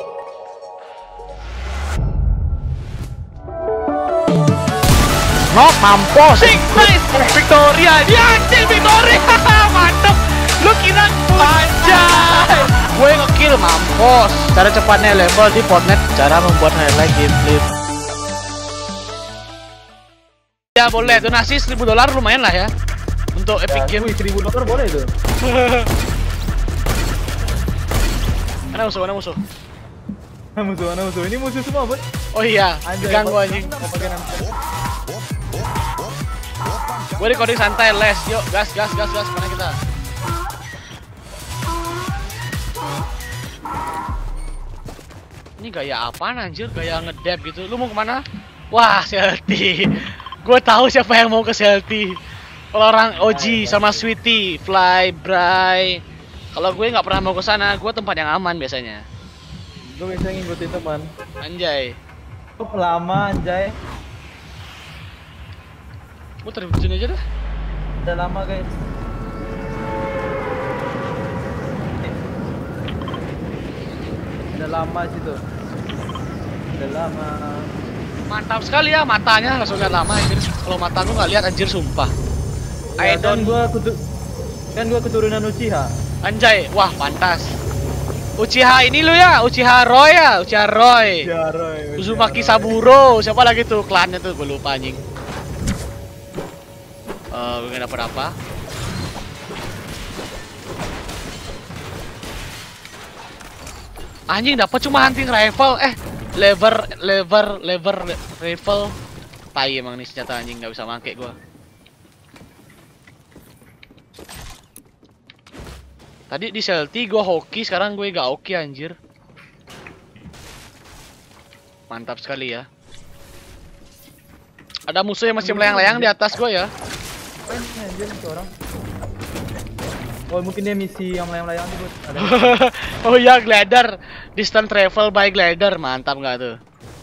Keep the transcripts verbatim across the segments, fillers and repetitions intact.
Nok mampus. Sing nice. Victoria. Dia anjing Victoria. Mantap. Lu kira anjay. Gue ngekill mampus. Cara cepatnya level di Fortnite. Cara membuat highlight gameplay. Ya boleh, donasi seribu dolar lumayan lah ya. Untuk Epic Ya, Game. wih, seribu dolar boleh tuh. Mana musuh, mana musuh? Nah, musuh, mana musuh? Ini musuh semua, Bun. Oh iya, Anjay, diganggu Bun. anjing. Mau pakai nama. Gue recording santai, les. Yuk, gas, gas, gas, gas. Mana kita? Ini gaya apaan anjir? Gaya ngedab gitu. Lu mau kemana? Wah, Selty. Gue tahu siapa yang mau ke Selty. Kalau orang O G sama Sweetie, Fly, Bray. Kalau gue nggak pernah mau ke sana, gue tempat yang aman biasanya. Gue bisa ngikutin teman. Anjay. Kok lama anjay? Gue terjun aja dah. Udah lama guys. Udah lama situ. Udah lama. Mantap sekali ya matanya, langsung lihat lama anjir. Kalau mata lu nggak lihat anjir sumpah. Ya, I don't kan gua kutu kan gua keturunan Uchiha. Anjay, wah pantas. Uchiha ini lu ya, Uchiha Roy ya, Uchiha Roy. Ya, Roy. Uzumaki Saburo, siapa lagi tuh klannya tuh, gue lupa anjing. Eh, uh, gue gak dapet apa. Anjing dapat cuma hunting rifle, eh lever lever lever rifle. Tai emang nih senjata anjing, nggak bisa make gua. Tadi di Selty gua hoki, sekarang gue gak oke anjir. Mantap sekali ya. Ada musuh yang masih melayang-layang di atas gua ya. Anjir itu orang. Oh mungkin dia misi yang melayang-layang tuh Bud. Ada. Oh iya glider, distance travel by glider, mantap nggak tuh?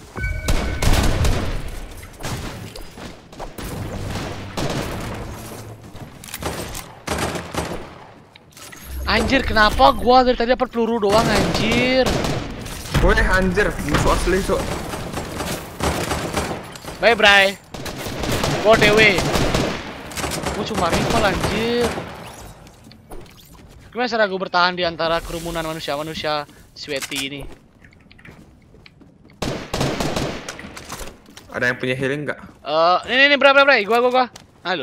Anjir kenapa gua dari tadi dapat peluru doang anjir? Woi anjir, musuh asli so. Bye bray. Gua O T W. Gua cuma rifle anjir. Gimana cara gue bertahan di antara kerumunan manusia-manusia sweaty ini? Ada yang punya healing nggak? Eh, uh, ini ini berapa berapa? Gua gua gua. Halo.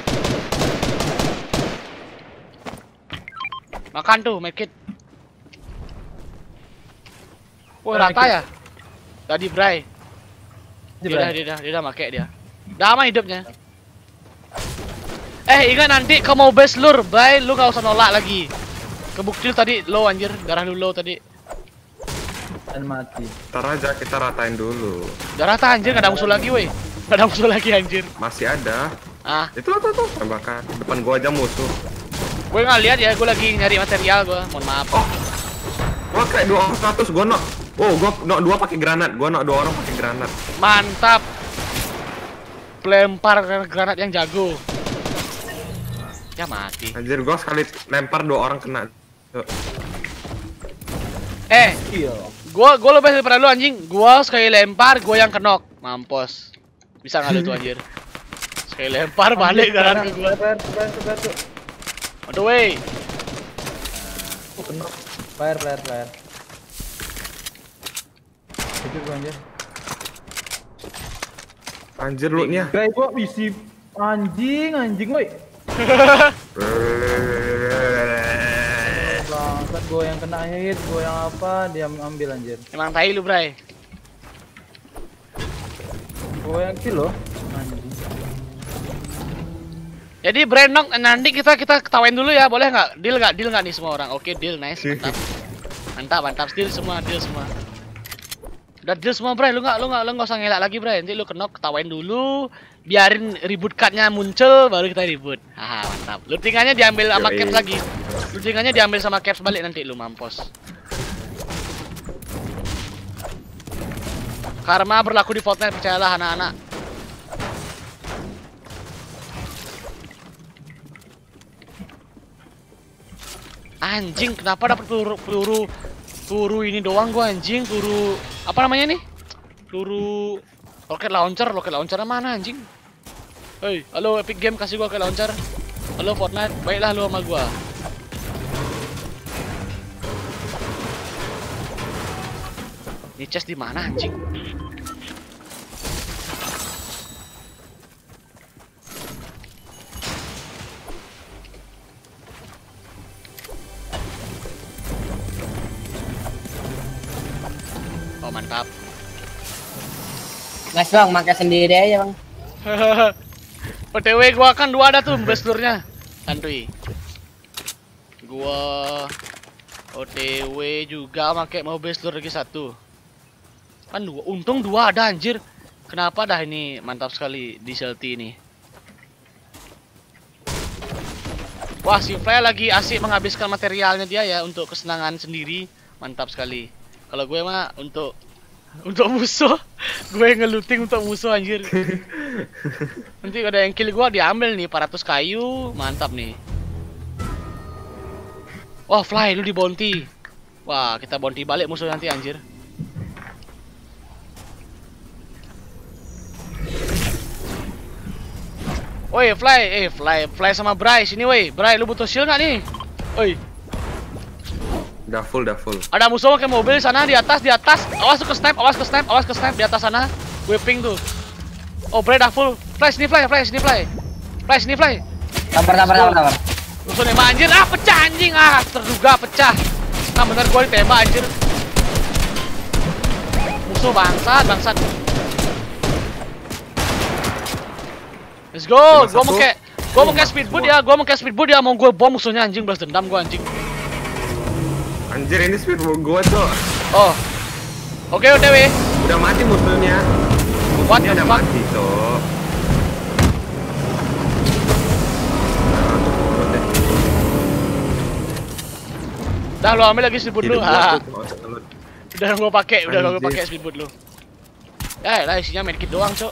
Makan tuh, medkit. Wah, rata ya? Tadi Bray. Dia dah, dia dah, dia dah make dia. Dah aman hidupnya. Eh, ingat nanti kau mau base lur, Bray, lu gak usah nolak lagi. Kebukti tadi low anjir, darah lu low tadi. Dan mati. Ntar aja kita ratain dulu. Udah rata anjir, gak ada musuh lagi woi. Gak ada musuh lagi anjir. Masih ada. Ah, Itu tuh tuh tembakan. Depan gua aja musuh. gue nggak lihat ya, gue lagi nyari material gue. Mohon maaf. Oh, gua kayak dua orang seratus, gua nok. Oh, gua nok dua pakai granat, gua nok dua orang pakai granat. Mantap. Pelempar granat yang jago. Ya mati. Anjir, gua sekali lempar dua orang kena. Tuh. Eh, Iya. gua gua lebih daripada lu anjing. Gua sekali lempar, gua yang kenok. Mampus. Bisa nggak lu tuh anjir? Sekali lempar balik granat ke gua. Bayar, bayar, bayar tuh. Aduh wey. Oh, kena. Bayar, bayar, bayar. Itu gua anjir. Anjir lu nya. Guys, gua isi anjing, anjing woi. Bangsat gua yang kena hit, gua yang apa, dia ambil anjir. Emang tai lu, Bray. Gua yang kill loh. Anjing. Jadi Brandon nanti kita kita ketawain dulu ya, boleh nggak? Deal nggak? Deal nggak nih semua orang? Oke, deal, nice, mantap, mantap, mantap, deal semua, deal semua. Udah deal semua, Bray. Lu nggak, lu nggak, lu nggak usah ngelak lagi, Bray. Nanti lu kenok, ketawain dulu, biarin ribut cardnya muncul, baru kita ribut. Haha, mantap. Lootingannya diambil sama caps lagi. Lootingannya diambil sama caps balik nanti lu mampus. Karma berlaku di Fortnite, percayalah anak-anak. Anjing, kenapa dapat peluru peluru Peluru ini doang gua anjing, peluru apa namanya nih? Peluru rocket launcher, rocket launcher mana anjing? Hei, halo Epic Game kasih gua rocket launcher. Halo Fortnite, baiklah lu sama gua. Ini chest di mana anjing? Oh mantap. Mas bang, makan sendiri aja bang. O T W gua kan dua ada tuh besturnya. Santuy. Gua O T W juga pakai mau bestur lagi satu. Kan dua, untung dua ada anjir. Kenapa dah ini mantap sekali di Shelty ini. Wah, si Fly lagi asik menghabiskan materialnya dia ya untuk kesenangan sendiri. Mantap sekali. Kalau gue mah untuk untuk musuh, gue ngeluting untuk musuh anjir. Nanti ada yang kill gue diambil nih empat ratus kayu, mantap nih. Wah, Fly lu di bounty. Wah, kita bounty balik musuh nanti anjir. Woi, Fly, eh Fly, Fly sama Bray sini woi. Bray, lu butuh shield nggak nih? Woi. Udah full, udah full. Ada musuh pakai mobil sana di atas, di atas. Awas ke snipe, awas ke snipe, awas ke snipe di atas sana. Gue ping tuh. Oh, Bray dah full. Fly sini Fly, Fly sini Fly. Fly sini Fly. Sabar, sabar, sabar, sabar. Musuh nembak anjir, ah pecah anjing, ah terduga pecah. Nah bener gua ditembak anjir. Musuh bangsat, bangsat. Let's go, gua mau kayak gua mau kayak speedboat ya, gua mau kayak speedboat ya, mau gua bom musuhnya anjing, balas dendam gua anjing. Anjir ini speedboat gua tuh. Oh. Oke, O T W. Udah mati musuhnya. What Musuhnya the udah fuck? mati tuh. Dah lu ambil lagi speedboat lu. Hidup Ha. gua tuh. Udah gua pakai, udah gua Anjir. pakai speedboat lu. Ya, lah isinya medkit doang, Cok.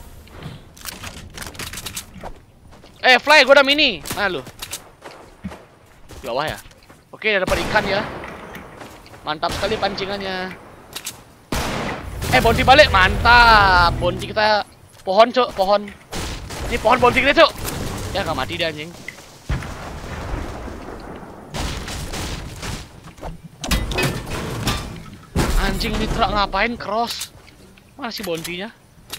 Eh, Fly, gua ada mini. Mana lu? Di bawah ya. Oke, udah dapat ikan ya. Mantap sekali pancingannya. Eh, bounty balik, mantap. Bounty kita pohon, Cok, pohon. Ini pohon bounty kita, Cok. Ya nggak mati dia anjing. Anjing ini truk ngapain cross? Mana sih bounty-nya?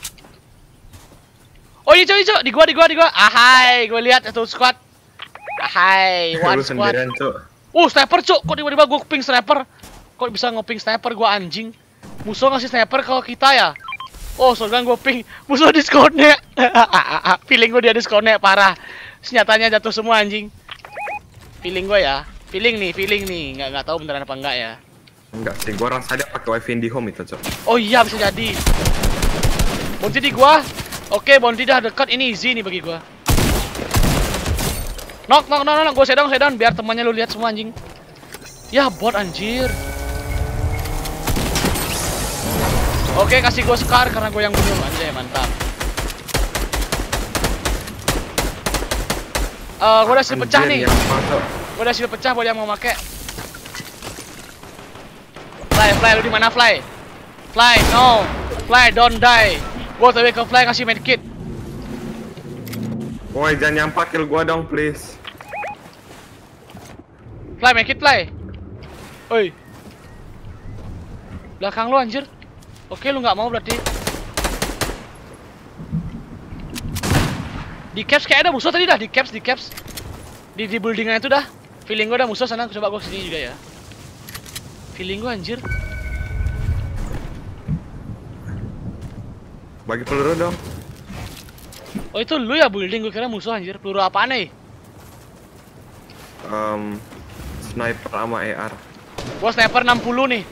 Oh iya Cok, Cok, di gua, di gua, di gua. Ahai, gua lihat satu squad. Ahai, one Lu squad. sendirian, Cuk. Uh, sniper Cok, kok tiba-tiba gua ping sniper? Kok bisa ngoping sniper gua anjing? Musuh ngasih sniper kalau kita ya? Oh, soalnya gua ping musuh disconnect. Feeling gua dia disconnect parah. Senjatanya jatuh semua anjing. Feeling gua ya. Feeling nih, feeling nih. Nggak nggak tahu beneran apa enggak ya. Enggak sih, gua rasa dia pakai wifi di home itu, Cuk. Oh iya bisa jadi. Bounty di gua. Oke, bounty dah dekat, ini easy nih bagi gua. Knock, knock, knock, knock, gua sedang, sedang biar temannya lu lihat semua anjing. Ya bot anjir. Oke, kasih gua scar karena gua yang bunuh anjay, mantap. Eh, gua udah shield pecah nih. Anjir, yang masuk. Gua udah shield pecah buat yang mau make. Fly, Fly, lu di mana Fly? Fly, no. Fly, don't die. Gua tapi ke Fly kasih medkit. Woi, jangan nyampak kill gua dong, please. Fly, medkit Fly. Oi. Belakang lu anjir. Oke, lu nggak mau berarti. Di caps kayak ada musuh tadi dah, di caps, di caps. Di di buildingnya itu dah. Feeling gua ada musuh sana, coba gua kesini juga ya. Feeling gua anjir. Bagi peluru dong. Oh itu lu ya building, gua kira musuh anjir. Peluru apaan nih? Um, sniper sama A R. Gua sniper enam puluh nih.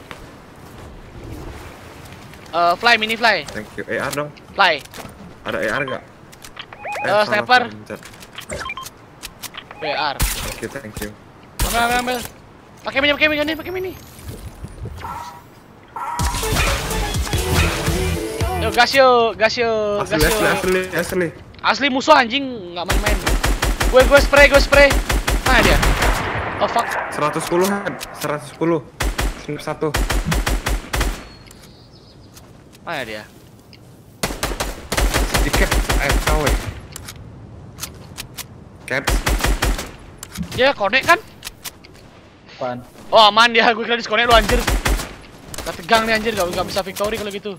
Eh, Fly, mini Fly. Thank you. A R dong. Fly. Ada A R nggak? Eh, salah, sniper. pencet. P R. Oke, thank you. Ambil, ambil, ambil. Pakai mini, pakai mini, nih, pakai mini. Yo, gas yo, gas yo, Asli, gas yo. asli, asli, asli. Asli musuh anjing, nggak main-main. Gue, gue spray, gue spray. Mana dia? Oh fuck. seratus sepuluh head, seratus sepuluh. snip satu. Mana dia? Sedikit F K W. Caps. Dia connect kan? Apaan? Oh aman dia, gue kira disconnect lu anjir. Gak tegang nih anjir, gak, gak bisa victory kalau gitu.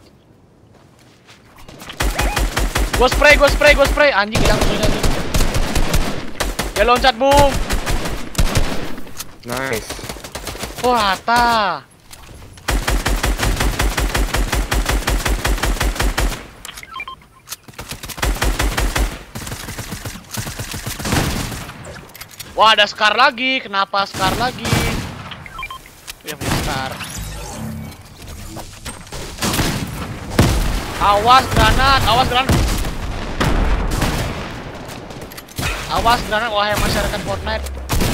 Gue spray, gue spray, gue spray. Anjing hilang semuanya anjir. Dia loncat bung. Nice. Oh rata. Wah ada Scar lagi, kenapa Scar lagi? Punya punya Scar. Awas granat, awas granat. Awas granat, wahai masyarakat Fortnite.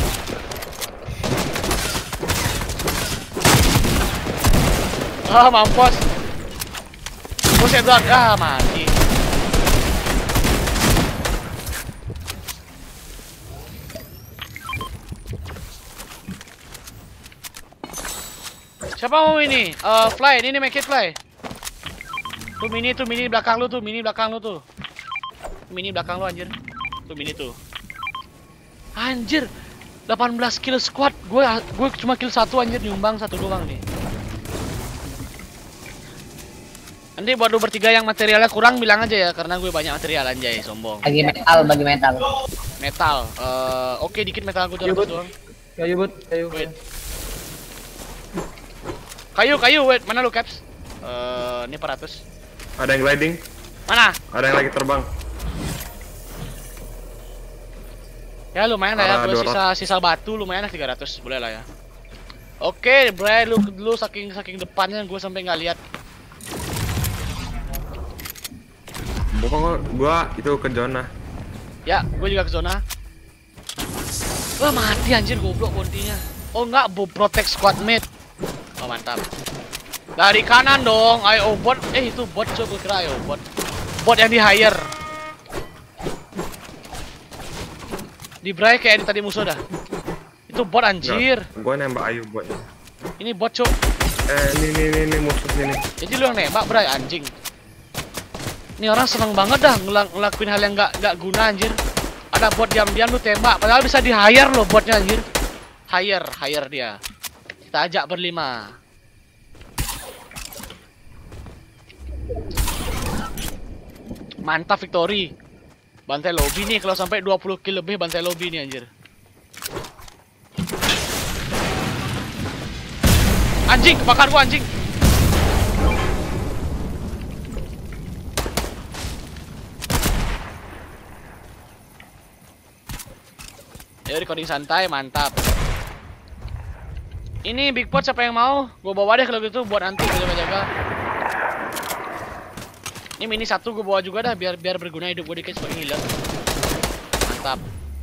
Ah mampus. Buset dah, ah mati. Siapa mau ini? Uh, fly, ini nih make it fly. Tuh mini tuh mini belakang lu tuh, mini belakang lu tuh. Mini belakang lu anjir. Tuh mini tuh. Anjir. delapan belas kill squad. Gue gue cuma kill satu anjir, nyumbang satu doang nih. Nanti buat lu bertiga yang materialnya kurang bilang aja ya, karena gue banyak material anjay, sombong. Bagi metal, bagi metal. Metal. Uh, oke okay, dikit metal aku Kayu, tuh Bud. doang. Kayu, Bud. Kayu. Wait. Kayu, kayu, wait, mana lu caps? Uh, ini empat ratus. Ada yang gliding. Mana? Ada yang lagi terbang. Ya lumayan lah ya, Ah, gue dua sisa sisa batu lumayan lah tiga ratus, boleh lah ya. Oke, Bray, lu dulu saking saking depannya gue sampai nggak lihat. Bukan gua itu ke zona. Ya, gue juga ke zona. Wah mati anjir goblok bontinya. Oh enggak, bu protect squad mate. Oh mantap. Dari kanan dong, ayo bot. Eh itu bot coba gue kira ayo bot. Bot yang di hire. Di Bray kayak di tadi musuh dah. Itu bot anjir. Nggak, gua nembak Ayu buatnya. Ini bot cok. Eh ini ini ini, ini musuh sini. Jadi lu yang nembak Bray anjing. Ini orang seneng banget dah ngelak ngelakuin hal yang nggak nggak guna anjir. Ada bot diam-diam lu tembak, padahal bisa di hire loh botnya anjir. Hire, hire dia. Kita ajak berlima. Mantap victory. Bantai lobby nih kalau sampai dua puluh kill lebih bantai lobby nih anjir. Anjing, kebakar gua anjing. Ya recording santai, mantap. Ini big pot siapa yang mau? Gue bawa deh kalau gitu buat nanti jaga-jaga. Ini mini satu gue bawa juga dah biar biar berguna hidup gue dikit sebagai healer. Mantap.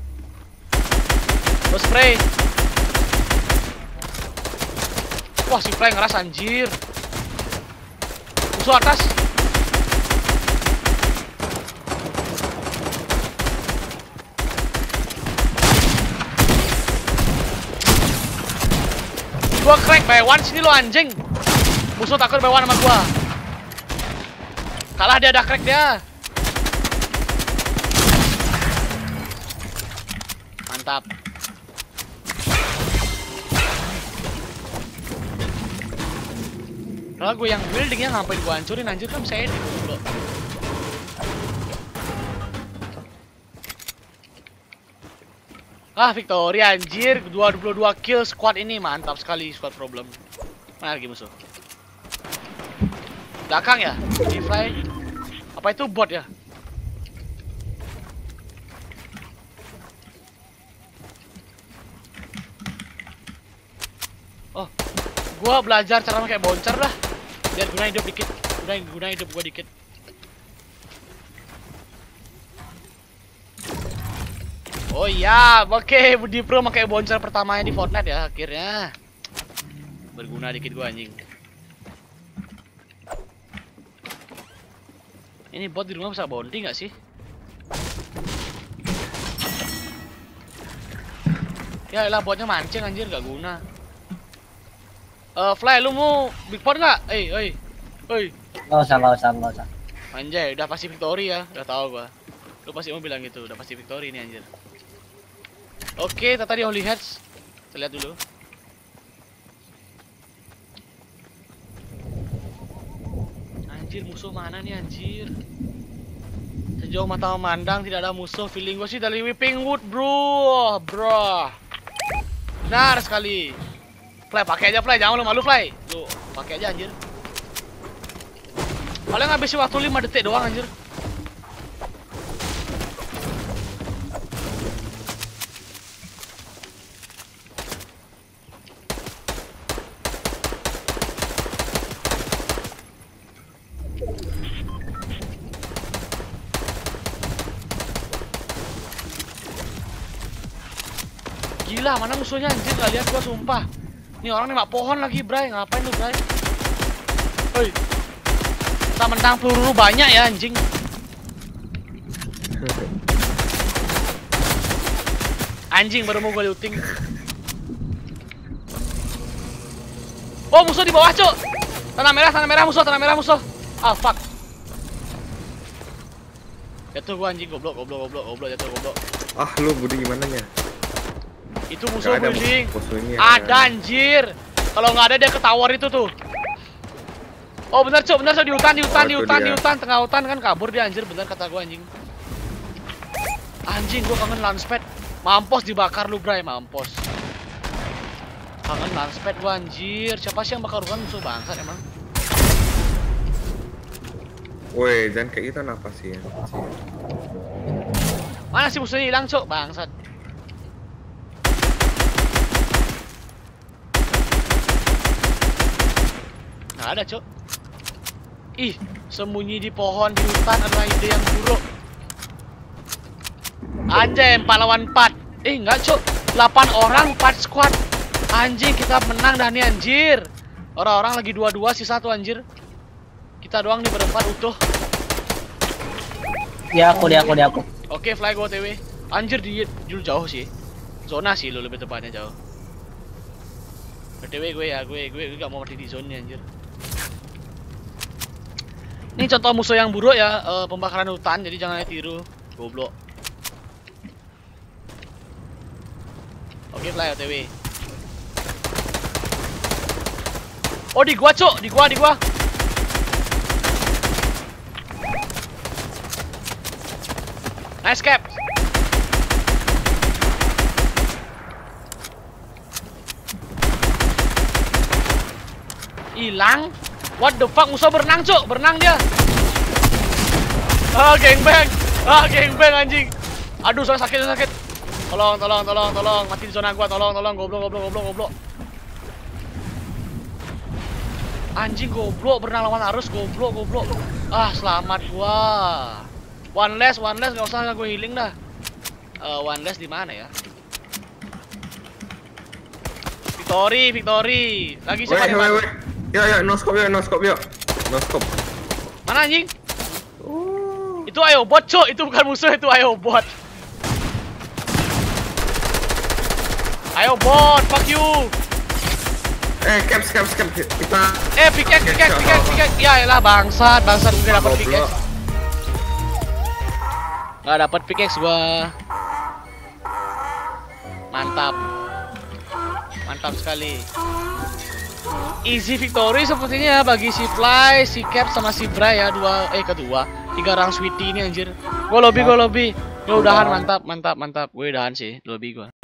Gue spray. Wah si Fly ngeras anjir. Musuh atas. Gua crack by one sini lo anjing. Musuh takut by one sama gua. Kalah dia, ada crack dia. Mantap. Kalau gue yang buildingnya ngapain gua hancurin anjir, kan bisa edit dulu. Ah, victory anjir, dua puluh dua kill squad ini, mantap sekali squad problem. Mana lagi musuh? Belakang ya? Di Fly. Apa itu bot ya? Oh, gua belajar cara pakai bouncer lah. Biar guna hidup dikit, guna guna hidup gua dikit. Oh iya, oke, okay. Budi Pro pakai bouncer pertamanya di Fortnite ya akhirnya. Berguna dikit gua anjing. Ini bot di rumah bisa bounty nggak sih? Ya elah botnya mancing anjir, gak guna. Eh, Fly, lu mau big pot nggak? Eh, eh, eh. Nggak usah, nggak usah, nggak usah. Anjay, udah pasti victory ya, udah tahu gua. Lu pasti mau bilang gitu, udah pasti victory ini anjir. Oke, kita tadi Holy Heads. Kita lihat dulu. Anjir, musuh mana nih anjir? Sejauh mata memandang tidak ada musuh. Feeling gue sih dari Whipping Wood, bro, bro. Benar sekali. Fly, pakai aja Fly, jangan lu malu Fly. Lu pakai aja anjir. Paling ngabisin waktu lima detik doang anjir. Gila, mana musuhnya anjir, gak lihat gua sumpah. Ini orang nih mak pohon lagi, Bray. Ngapain lu, Bray? Hoi. Kita menang peluru banyak ya anjing. Anjing baru mau gue looting. Oh, musuh di bawah, Cuk. Tanah merah, tanah merah musuh, tanah merah musuh. Ah, fuck. Jatuh gua anjing, goblok, goblok, goblok, goblok, jatuh goblok. Ah, lu Budi gimana nya? Itu musuh building. Musuhnya. Ada anjir. Kalau nggak ada dia ke tower itu tuh. Oh bener Cuk, bener Cuk, di hutan, di hutan, Oh, di itu hutan, dia. di hutan, tengah hutan kan kabur dia anjir, bener kata gua anjing. Anjing gua kangen launchpad. Mampus dibakar lu, Bray, mampus. Kangen launchpad gua anjir. Siapa sih yang bakar kan musuh bangsat emang? Woi, jangan kayak gitu napa sih ya? Mana sih musuhnya hilang, Cuk? Bangsat. Nggak ada, Cuk. Ih, sembunyi di pohon di hutan adalah ide yang buruk. Anjay, empat lawan empat. Eh, enggak, Cuk. delapan orang, empat squad. Anjing, kita menang dah nih, anjir. Orang-orang lagi dua-dua, si satu anjir. Kita doang nih berempat utuh. Di aku, di aku, di aku. Oke, Fly go O T W. Anjir, di dulu jauh sih. Zona sih lu lebih tepatnya jauh. O T W gue ya, gue gue gue gak mau mati di zone nya anjir. Ini contoh musuh yang buruk ya, eh, pembakaran hutan, jadi jangan tiru, goblok. Oke, Fly O T W. Oh, di gua, Cuk, di gua, di gua. Nice cap. Hilang. What the fuck, musuh berenang, Cuk, berenang dia. Ah, gangbang. Ah, gangbang anjing. Aduh, soalnya sakit, soalnya sakit. Tolong, tolong, tolong, tolong. Mati di zona gua, tolong, tolong. Goblok, goblok, goblok, goblok. Anjing goblok, berenang lawan arus, goblok, goblok. Ah, selamat gua. One less, one less, gak usah gue healing dah. Uh, one less di mana ya? Victory, victory. Lagi siapa Woi, nih? woi, woi. Ya, ya, no scope ya, no scope ya. No scope. Mana anjing? Oh. Itu ayo bot, Cuk. Itu bukan musuh, itu ayo bot. Ayo bot, fuck you. Eh, caps, caps, caps. Kita. Eh, pickaxe, pickaxe, pickaxe, pickaxe. Ya elah bangsat, bangsat gue dapat pickaxe. Gak dapat pickaxe gua. Mantap. Mantap sekali. Easy victory sepertinya bagi si Fly, si Cap sama si Bray ya, dua eh kedua, tiga orang sweetie ini anjir. Gua lobby, gua lobby. Gua udahan, mantap, mantap, mantap. Gue udahan sih, lobby gua.